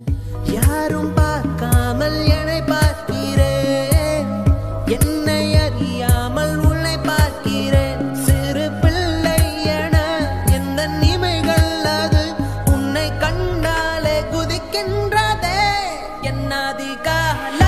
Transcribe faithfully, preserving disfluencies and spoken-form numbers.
யாரும் பார்க்காமல் என்னை பார்க்கிறேன், என்னை அறியாமல் உன்னை பார்க்கிறேன். சிறு பிள்ளை என எந்த நிமைகள் அது உன்னை கண்டாலே குதிக்கின்றதே. என்னாதி கால